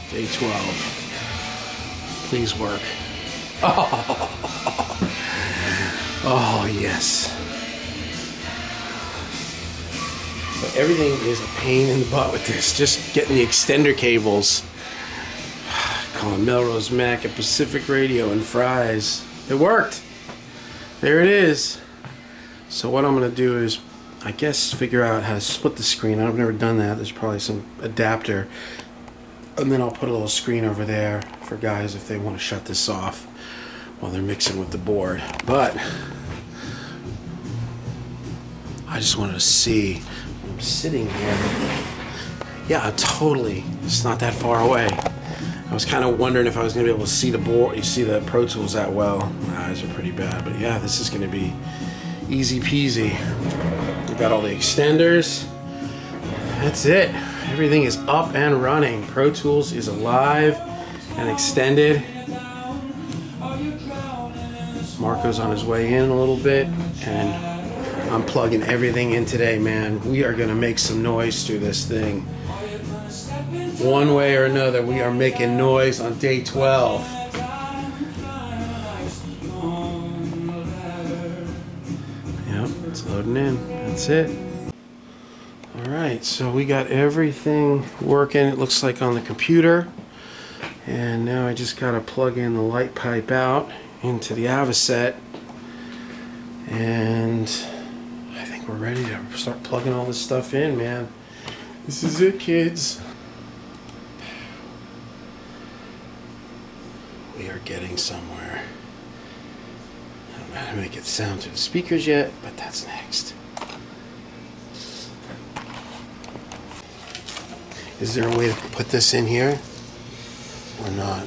Day 12. Please work. Oh yes. So everything is a pain in the butt with this. Just getting the extender cables. Calling Melrose Mac and Pacific Radio and Fry's. It worked. There it is. So what I'm gonna do is, I guess, figure out how to split the screen. I've never done that. There's probably some adapter. And then I'll put a little screen over there for guys if they want to shut this off while they're mixing with the board. But I just wanted to see. I'm sitting here. Yeah, totally. It's not that far away. I was kind of wondering if I was going to be able to see the board. You see the Pro Tools that well. My eyes are pretty bad. But yeah, this is going to be easy peasy. We've got all the extenders. That's it. Everything is up and running. Pro Tools is alive and extended. Marco's on his way in a little bit, and I'm plugging everything in today, man. We are gonna make some noise through this thing. One way or another, we are making noise on day 12. Yep, it's loading in. That's it. Alright, so we got everything working, it looks like, on the computer. And now I just gotta plug in the light pipe out into the Avocet. And I think we're ready to start plugging all this stuff in, man. This is it, kids. We are getting somewhere. I don't know how to make it sound through the speakers yet, but that's next. Is there a way to put this in here or not?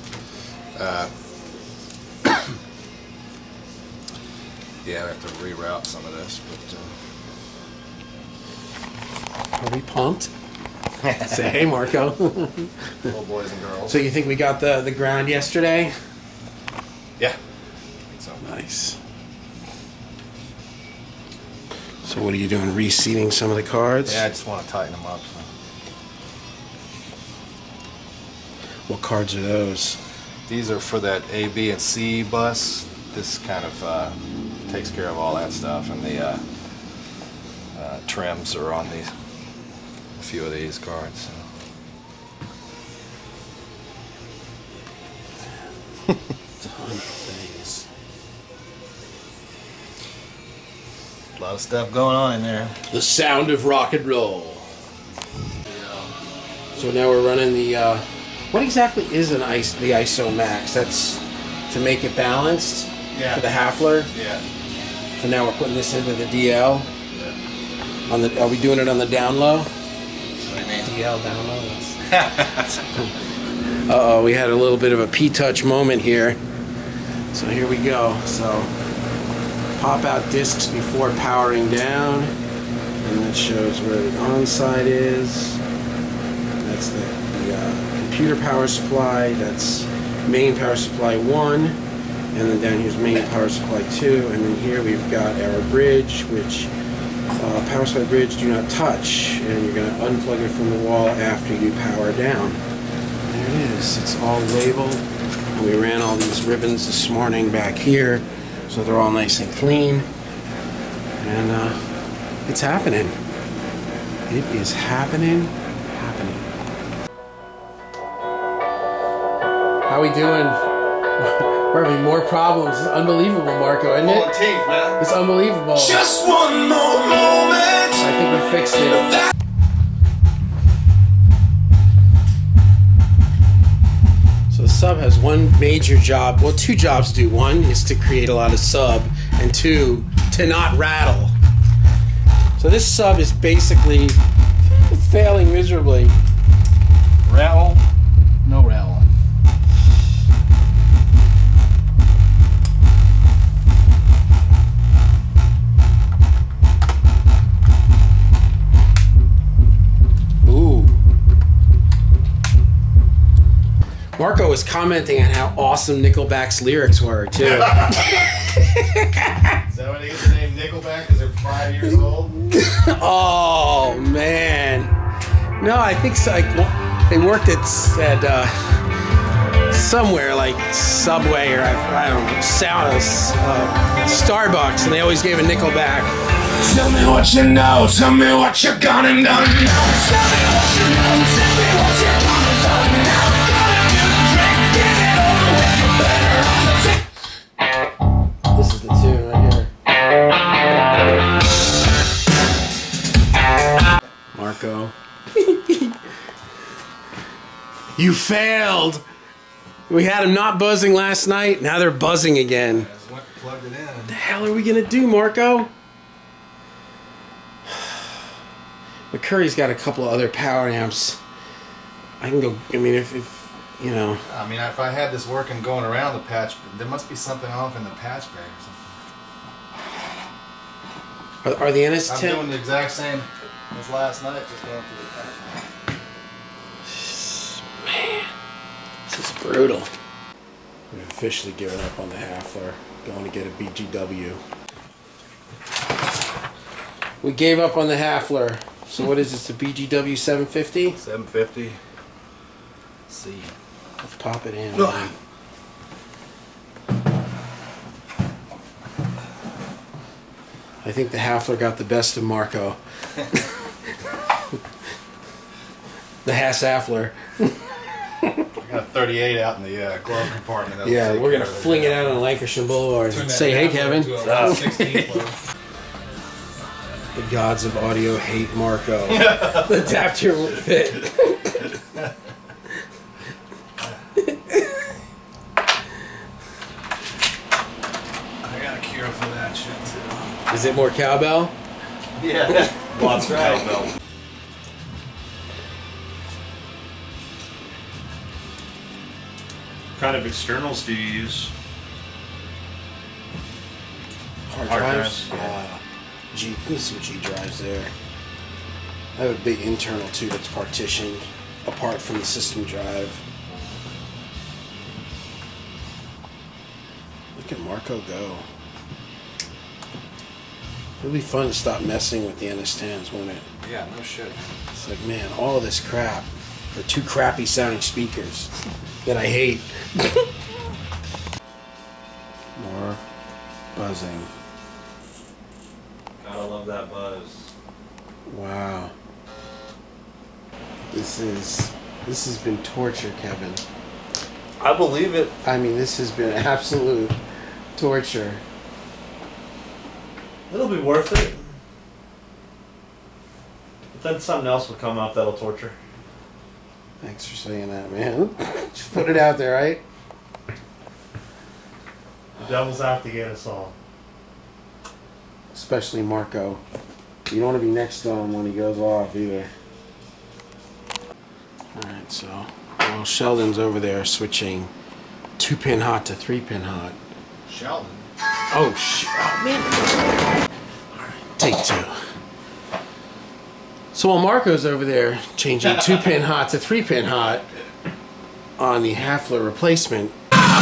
Yeah, I have to reroute some of this, but Are we pumped? Say hey, Marco. little boys and girls. So you think we got the ground yesterday? Yeah. I think so. Nice. So what are you doing? Reseating some of the cards? Yeah, I just want to tighten them up. So. What cards are those? These are for that A, B, and C bus. This kind of takes care of all that stuff, and the trims are on these. A few of these cards. So. Ton of things. A lot of stuff going on in there. The sound of rock and roll. So now we're running the. What exactly is the ISO max? That's to make it balanced for the Hafler. Yeah. So now we're putting this into the DL. Yeah. On the, are we doing it on the down low? What do you mean? DL down low. Uh-oh, we had a little bit of a P-touch moment here. So here we go. So pop out discs before powering down, and that shows where the on side is. That's the computer power supply. That's main power supply 1, and then down here's main power supply 2, and then here we've got our bridge, which power supply bridge do not touch, and you're going to unplug it from the wall after you power down. There it is. It's all labeled, and we ran all these ribbons this morning back here, so they're all nice and clean, and it's happening. It is happening. How we doing? We're having more problems. It's unbelievable, Marco, isn't it? Teeth, man. It's unbelievable. Just one more moment. I think we fixed it. So the sub has one major job. Well, two jobs to do. One is to create a lot of sub, and two, to not rattle. So this sub is basically failing miserably. Rattle? No rattle. Marco was commenting on how awesome Nickelback's lyrics were, too. Is that why they get the name Nickelback? Because they're 5 years old? Oh, man. No, I think so. Like, They worked at somewhere like Subway or I don't know, Starbucks, and they always gave a nickel back. Tell me what you know, tell me what you're gonna do. Tell me what you know, tell me what you're gonna do. Now gonna do the trick, get it over with, you better on the tick. This is the tune right here. Marco. You failed! We had them not buzzing last night, now they're buzzing again. I just went and plugged it in. What the hell are we gonna do, Marco? McCurry's got a couple of other power amps. I can go, I mean, if you know. I mean, if I had this working going around the patch, there must be something off in the patch bay or something. Are the NS10? I'm doing the exact same as last night, just going through the patch. Man, this is brutal. We've officially given up on the Hafler, going to get a BGW. We gave up on the Hafler. So what is this, a BGW 750? 750 C. Let's pop it in. Man. I think the Hafler got the best of Marco. The Hass-Hafler. I got a 38 out in the glove compartment. Yeah, we're going to fling it out on Lancashire Boulevard. Say, hey, Kevin. The gods of audio hate Marco. The adapter won't fit. I got a cure for that shit too. Is it more cowbell? Yeah, lots of cowbell. What kind of externals do you use? Hard Hard drives? drives, G, there's some G drives there. I have a big internal too that's partitioned apart from the system drive. Look at Marco go. It'll be fun to stop messing with the NS10s, won't it? Yeah, no shit. It's like, man, all of this crap for two crappy sounding speakers that I hate. More buzzing. Gotta love that buzz. Wow. This has been torture, Kevin. I believe it. I mean, this has been absolute torture. It'll be worth it. But then something else will come up that'll torture. Thanks for saying that, man. Just put it out there, right? The devil's out to get us all. Especially Marco. You don't want to be next to him when he goes off either. Alright, so well, Sheldon's over there switching 2-pin hot to 3-pin hot. Sheldon. Oh, man. Alright, take two. So while Marco's over there changing 2-pin hot to 3-pin hot on the Hafler replacement,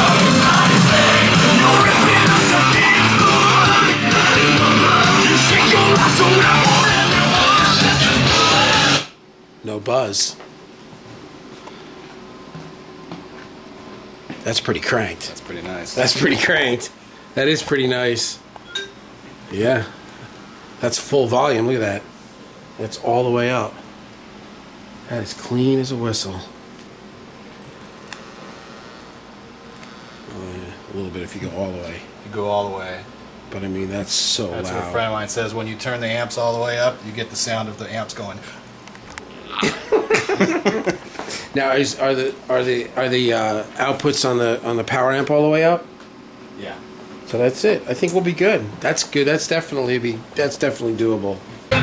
no buzz. That's pretty cranked. That's pretty nice. That's pretty cranked. That is pretty nice. Yeah. That's full volume. Look at that. That's all the way up. That is clean as a whistle. Oh, yeah. A little bit if you go all the way. You go all the way. But I mean, that's so That's loud. what a friend of mine says. When you turn the amps all the way up, you get the sound of the amps going. Now, are the outputs on the power amp all the way up? Yeah. So that's it. I think we'll be good. That's good. That's definitely doable.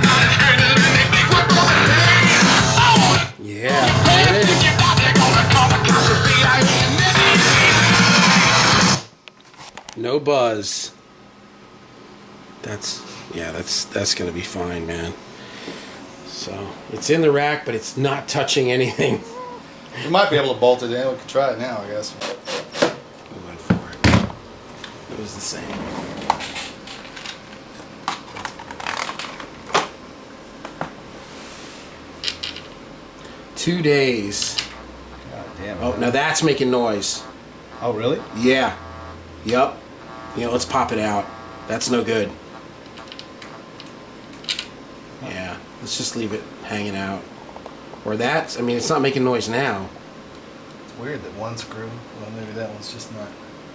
Yeah. No buzz. That's gonna be fine, man. So it's in the rack, but it's not touching anything. We might be able to bolt it in. We could try it now, I guess. We went for it. It was the same. 2 days. God damn it. Oh, now that's making noise. Oh, really? Yeah. Yup. You know, let's pop it out. That's no good. Yeah. Let's just leave it hanging out. Or that's, I mean, it's not making noise now. It's weird that one screw, well, maybe that one's just not.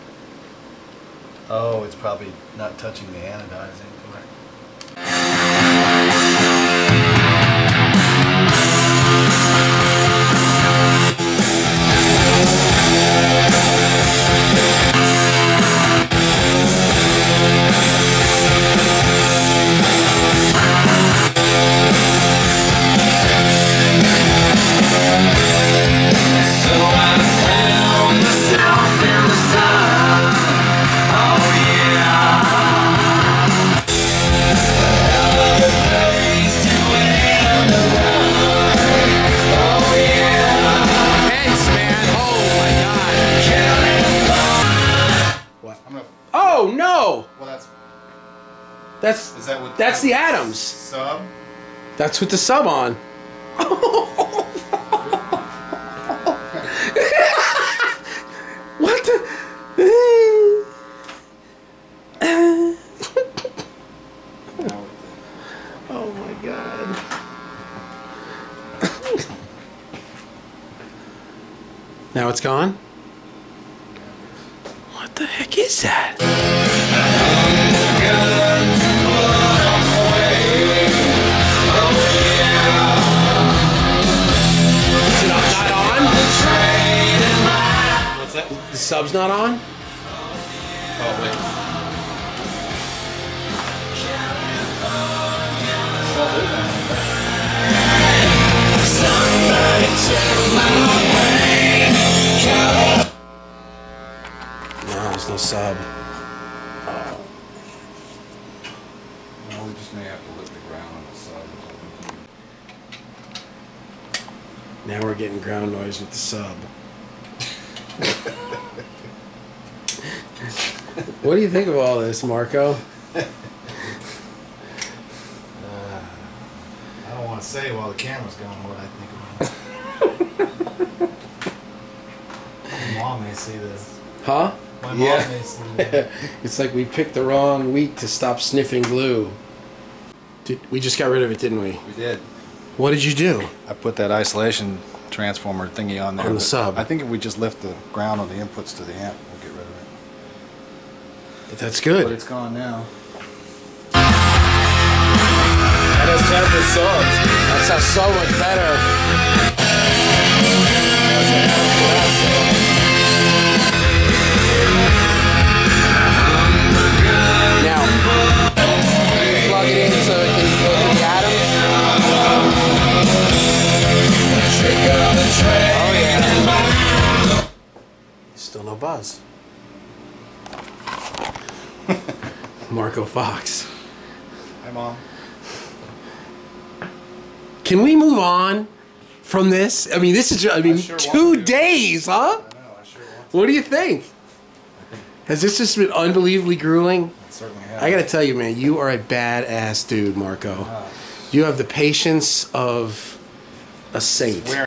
Oh, it's probably not touching the anodizing part. Oh no! Well, That's is that what? that's the Adams. Sub. That's with the sub on. What the? Oh my god. Now it's gone? What the heck is that? Is it not on? What's that? The sub's not on? Oh wait. No, there's no sub. Well, we just may have to lift the ground on the sub. Now we're getting ground noise with the sub. What do you think of all this, Marco? I don't want to say while the camera's going what I think about it. My mom may see this. Huh? My mom may see this. It's like we picked the wrong week to stop sniffing glue. We just got rid of it, didn't we? We did. What did you do? I put that isolation transformer thingy on there. On the but sub. I think if we just lift the ground on the inputs to the amp, we'll get rid of it. But that's But good. it's gone now. That does have the subs. That sounds so much better. Now, plug it in so it can go to the Adams. Oh yeah. Still no buzz. Marco Fox. Hi, Mom. Can we move on from this? I mean, this is, I mean, sure want 2 to. days, huh? I know, I sure want to. What do you think? Has this just been unbelievably grueling? It certainly has. I gotta tell you, man, you are a badass dude, Marco. You have the patience of a saint. Where?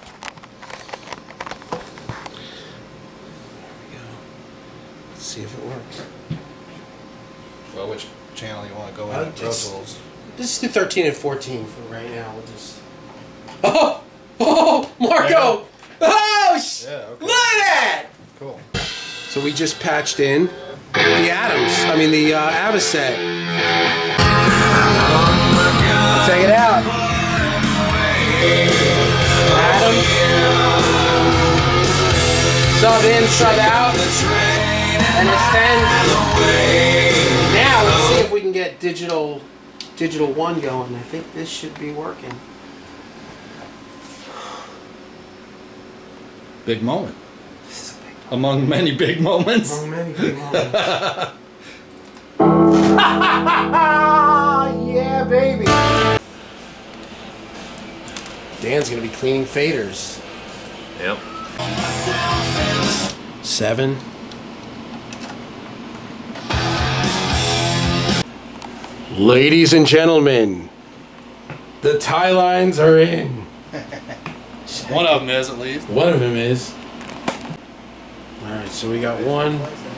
Let's see if it works. Well, which channel you want to go in? Pro Tools. Let's do 13 and 14 for right now. We'll just. Oh! Oh! Marco! Oh! Yeah, okay. Look at that! Cool. So we just patched in the Adams. I mean, the Avocet. Check it out. Adams. Sub in, sub out. And extend. Now let's see if we can get digital 1 going. I think this should be working. Big moment. This is a big Among many big moments. Among many big moments. Yeah, baby. Dan's gonna be cleaning faders. Yep. 7. Ladies and gentlemen, the tie lines are in. One of them is at least. One of them is. Alright, so we got one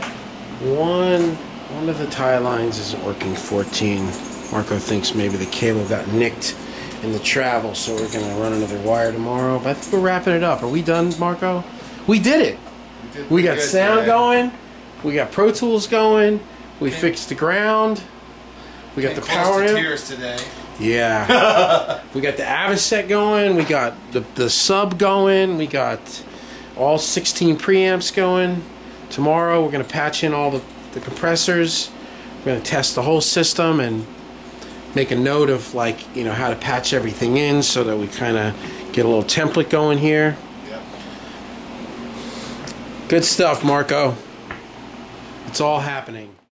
of the tie lines isn't working 14. Marco thinks maybe the cable got nicked in the travel, so we're gonna run another wire tomorrow. But I think we're wrapping it up. Are we done, Marco? We did it! We got sound going, we got Pro Tools going, we fixed the ground, we got the power in. Tears today. Yeah. We got the Avocet going, we got the sub going, we got all 16 preamps going. Tomorrow we're going to patch in all the compressors. We're going to test the whole system and make a note of, like, you know, how to patch everything in so that we kind of get a little template going here. Yep. Good stuff, Marco. It's all happening.